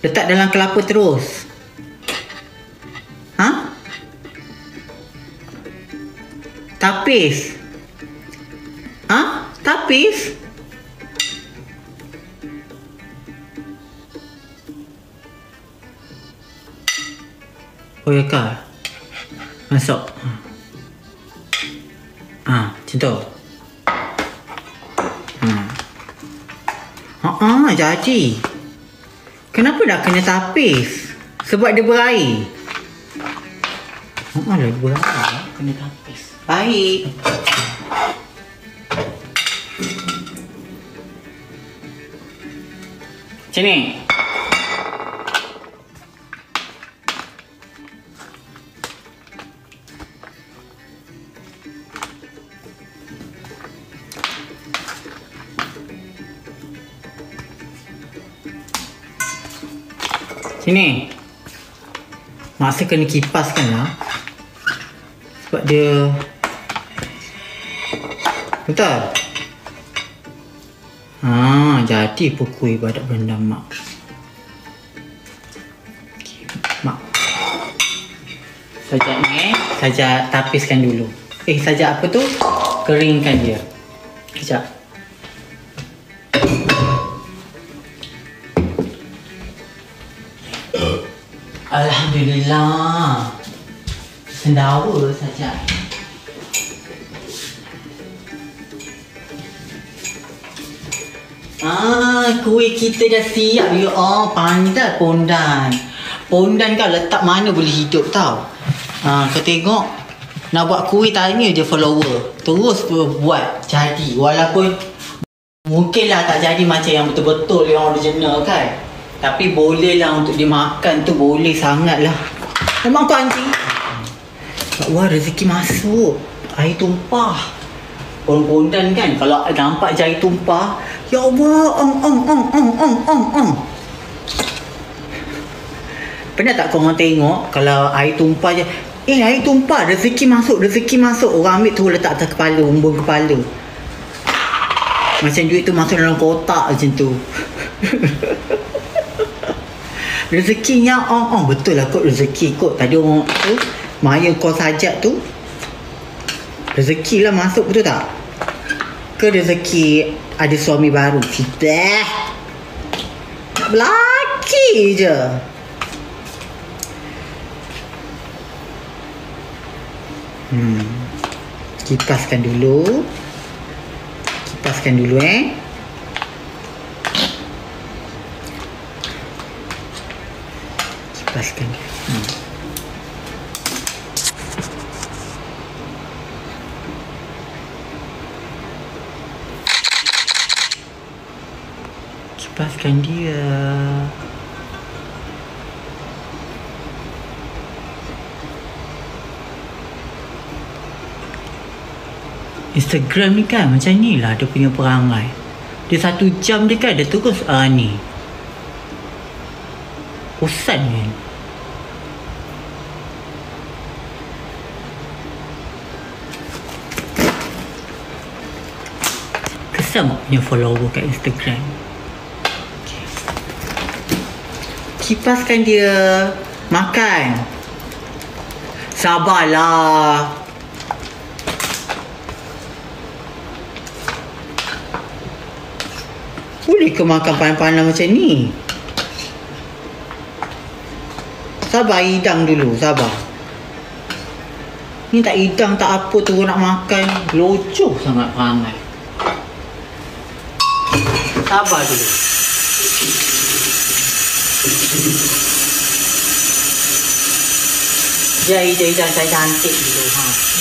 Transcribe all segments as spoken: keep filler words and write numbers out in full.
Letak dalam kelapa terus. Ha? Tapis. Ha? Tapis? Oh ya kah? Masuk. Ah, macam tu. Hmm. Ah, jadi. Kenapa nak kena tapis? Sebab dia berair. Ah, lah dia berair. Kena tapis. Baik. Macam ni. Sini. Masa kena kipaskan lah. Sebab dia... Betul? Haa, jadi pukul ibadat berendam mak. Okay, mak. Sajak ni, sajak tapiskan dulu. Eh, sajak apa tu? Keringkan dia. Sekejap. Alhamdulillah. Sendawa saja. Ah, kuih kita dah siap ya. Oh, pandai pondan. Pondan kau letak mana boleh hidup tau. Ah, kau tengok. Nak buat kuih tanya je follower. Terus buat jadi. Walaupun mungkinlah tak jadi macam yang betul-betul yang original kan. Tapi boleh lah untuk dimakan tu, boleh sangat lah. Memang kau anjing. Wah, rezeki masuk. Air tumpah. Pondan kan, kalau nampak jari tumpah, ya Allah, ong ong ong ong ong ong ong. Pernah tak korang tengok kalau air tumpah je, eh air tumpah, rezeki masuk, rezeki masuk. Orang ambil tu letak atas kepala, umbung kepala. Macam duit tu masuk dalam kotak macam tu. Rezekinya ong-ong. Betul lah kot rezeki kot. Tadi orang tu Maya kau sajak tu rezeki lah masuk, betul tak? Ke rezeki ada suami baru? Tidak. Nak berlaki je. Hmm. Kipaskan dulu. Kipaskan dulu eh. Kipaskan. Hmm. Kipaskan dia. Instagram ni kan macam ni lah dia punya perangai. Dia satu jam dia kan dia terus ah ni. Bosan kan. Kesam punya follower kat Instagram. Okay. Kipaskan dia. Makan. Sabarlah. Boleh ke makan panas-panas macam ni? Sabar, hidang dulu, sabar. Ni tak hidang tak apa tu nak makan. Locoh sangat panas. Sabar dulu. Biar hidang-hidang saya cantik dulu. Ha.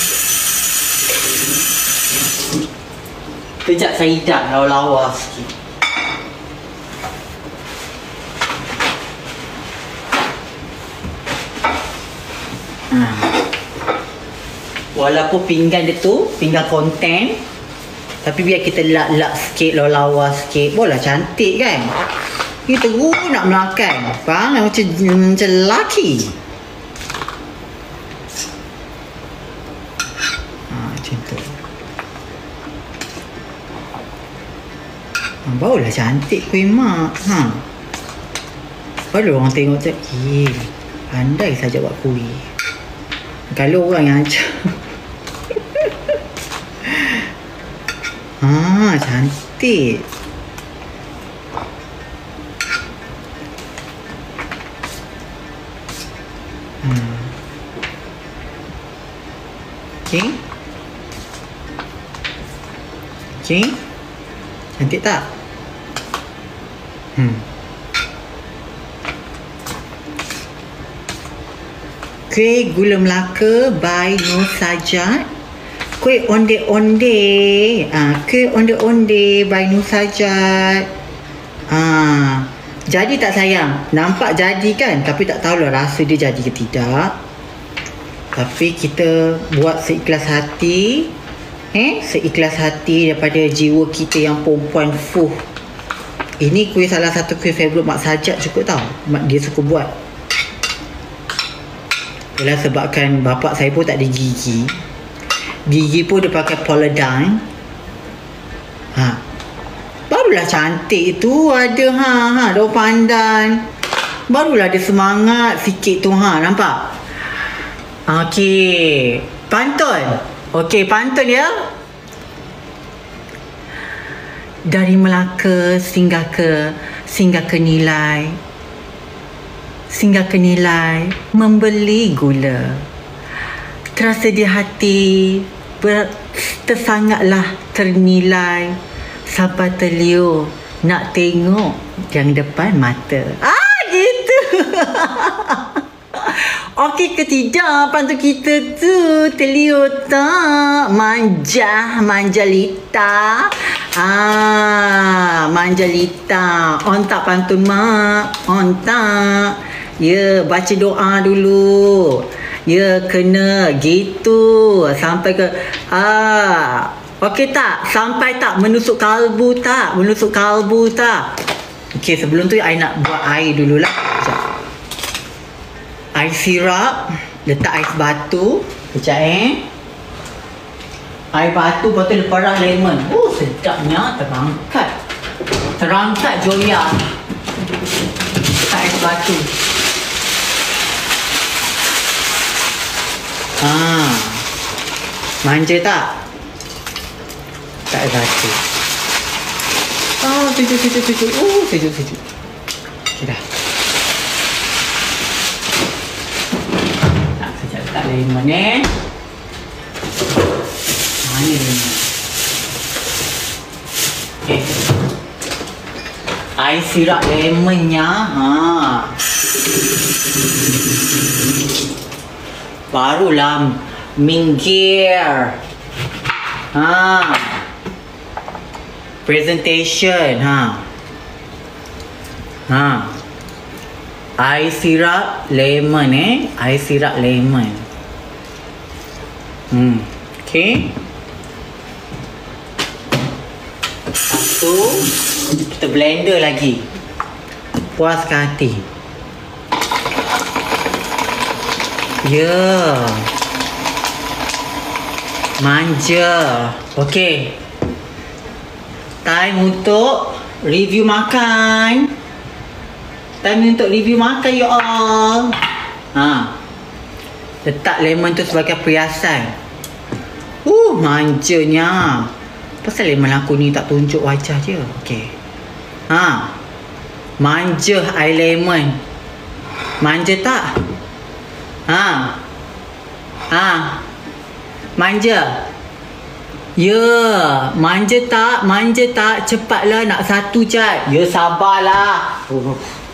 Kejap saya hidang lawa-lawa sikit. Ha. Walaupun pinggan dia tu pinggan konten, tapi biar kita lak-lak sikit, lawa-lawa sikit, boleh cantik kan. Kita terus nak makan. Faham? Macam macam lelaki. Ha, macam tu. Ha, barulah cantik kuih mak. Ha. Baru orang tengok tu, eh, pandai saja buat kuih. Kalau orang yang ajar. Ah, cantik. Hmm. Okay. Okay. Cantik tak? Hmm. Kuih gula Melaka by Nur Sajat. Kuih onde-onde. Ah, kuih onde-onde by Nur Sajat. Ah, jadi tak sayang? Nampak jadi kan? Tapi tak tahulah rasa dia jadi ke tidak. Tapi kita buat seikhlas hati. Eh, seikhlas hati daripada jiwa kita yang perempuan fuh. Ini kuih salah satu kuih favourite Mak Sajat juga tau. Mak dia suka buat. Ialah sebabkan bapak saya pun tak ada gigi. Gigi pun dia pakai Polidine. Ha. Barulah cantik tu ada ha ha daun pandan. Barulah ada semangat sikit tu ha, nampak? Okey, pantun. Okey, pantun ya. Dari Melaka singgah ke singgah ke Nilai. Singgah ke Nilai membeli gula. Terasa di hati ber, tersangatlah ternilai. Sampai terliur nak tengok yang depan mata. Ah, gitu. Okey ke tidak pantun kita tu? Terliur tak? Manja, manjalita. Ah, manjalita. On tak pantun mak? On tak? Ya, baca doa dulu. Ya, kena gitu. Sampai ke ah, okey tak? Sampai tak menusuk kalbu tak? Menusuk kalbu tak? Okey, sebelum tu I nak buat air dululah. Sekejap. Air sirap, letak ais batu. Sekejap eh. Air batu, lepas tu lepas lemon. Oh, sedapnya. Terangkat. Terangkat Joya. Letak ais batu. Ah, manja tak? Tak ada batu. Ah, sejuk, sejuk, sejuk. Oh, sejuk, sejuk. Okay, dah. Tak, sekejap letak lemon eh. Mana lemon? Okay. Air sirap lemonnya. Haa. Barulah minggir. Ha. Presentation. Ha. Ha. Air sirap lemon eh. Air sirap lemon. Hmm. Okay. Satu. Kita blender lagi. Puaskan hati. Ya. Yeah. Manja. Okey. Time untuk review makan. Time untuk review makan you all. Ha. Letak lemon tu sebagai perhiasan. Uh, manjanya. Pasal lemon aku ni tak tunjuk wajah je. Okey. Ha. Manja air lemon. Manja tak? Ha. Ha. Manja. Ya, manja tak? Manja tak? Cepatlah nak satu jat. Ya, sabarlah. Uh.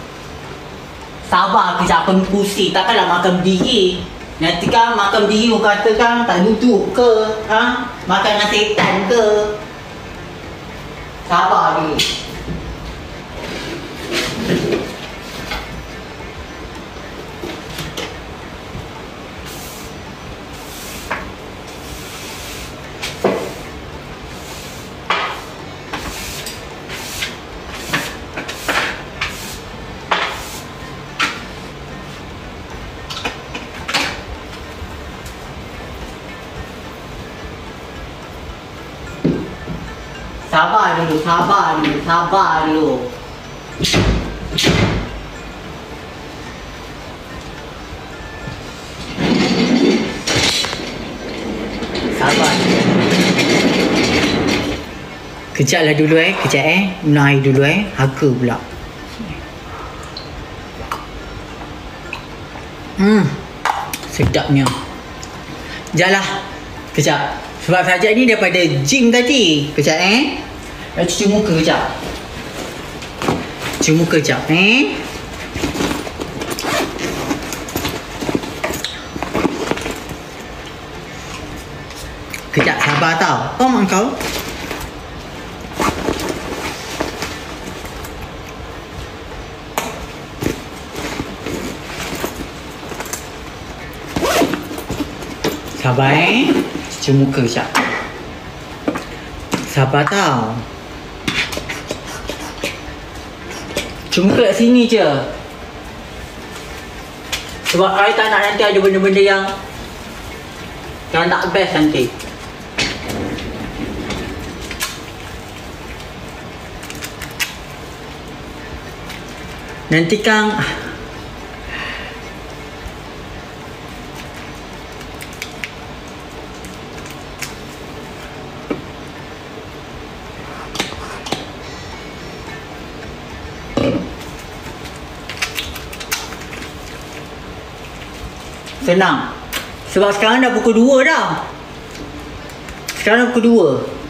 Sabar kejap pun pusing. Takkanlah makan berdiri. Nanti kan makan berdiri orang kata kan tak duduk ke? Ha? Makan dengan setan ke? Sabar ni. Sabar dulu, sabar dulu, sabar dulu. Kejap lah dulu eh. Kejap eh. Minum air dulu eh. Harga pula. Hmm. Sedapnya. Sekejap lah. Kejap. Sebab Sajat ni daripada gym tadi. Kejap eh. Nak cuci muka kejap. Cuci muka kejap eh. Kejap sabar tau. Oh mak kau. Sabar eh. Cuci muka kejap. Sabar tau. Cuci muka kat sini je. Sebab I tak nak nanti ada benda-benda yang yang tak best nanti. Nanti Kang senang. Sebab sekarang dah pukul dua dah. Sekarang dah pukul dua.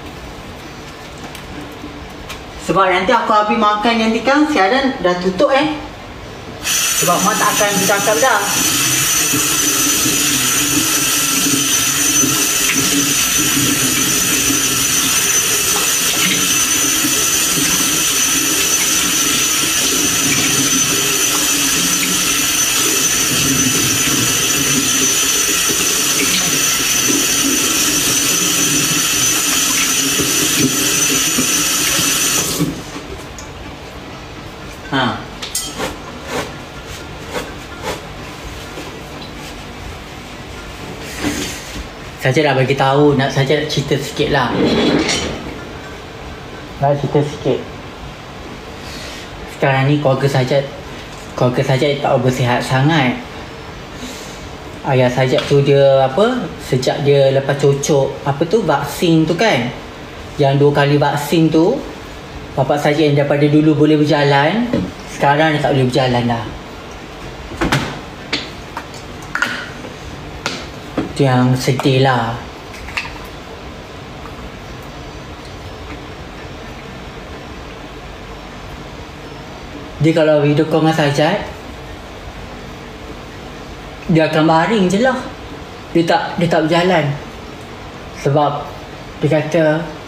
Sebab nanti aku habis makan nanti kan siaran dah tutup eh. Sebab mak tak akan bercakap dah. Ha. Saja dah bagi tahu, nak saja nak cerita sikit lah. Nak cerita sikit. Sekarang ni keluarga saja, keluarga saja tak bersihat sangat. Ayah saja tu dia apa, sejak dia lepas cocok apa tu vaksin tu kan, yang dua kali vaksin tu, bapak saja yang daripada dulu boleh berjalan, sekarang dia tak boleh berjalan dah. Itu yang sedih lah. Dia kalau video call dengan Sajat, dia akan baring je lah. Dia tak, dia tak berjalan. Sebab dia kata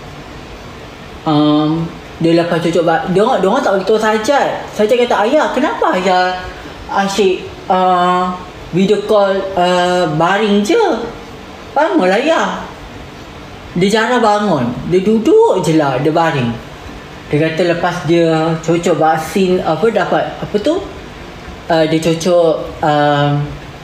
um, dia lepas cucuk bak, dia orang, dia orang tak beritahu Sajat. Sajat kata, ayah kenapa ayah asyik uh, video call uh, baring je? Bangunlah ayah. Dia jarang bangun. Dia duduk je lah, dia baring. Dia kata lepas dia cucuk vaksin apa, dapat apa tu, uh, dia cucuk uh,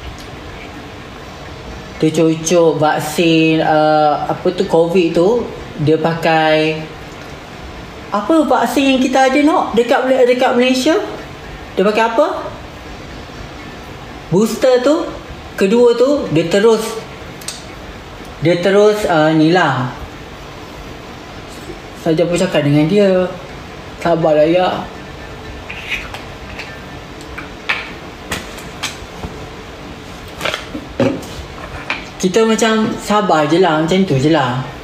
dia cucuk vaksin uh, apa tu COVID tu, dia pakai apa vaksin yang kita ada nak dekat dekat Malaysia, dia pakai apa, booster tu, kedua tu dia terus dia terus uh, ni lah. Saja pun cakap dengan dia, sabarlah ya. Kita macam sabar je lah, macam tu je lah.